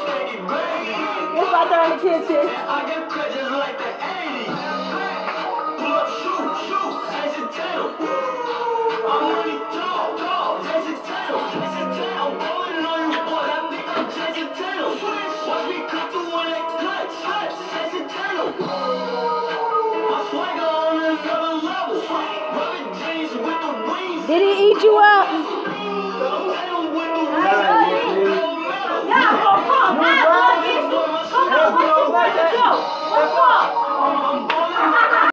It's right there in the kitchen. I get crutches like the 80s. Pull up, shoot, Jason Tatum. I'm money tall, Jason Tatum. I'm rolling on you, boy. I think I'm Jason Tatum. Watch me cut through when they clutch, Jason Tatum. My swagger on another level. Rubbing jeans with the wings. Did he eat you up? Yeah, come on, man. Come on, what you want to do? What's up?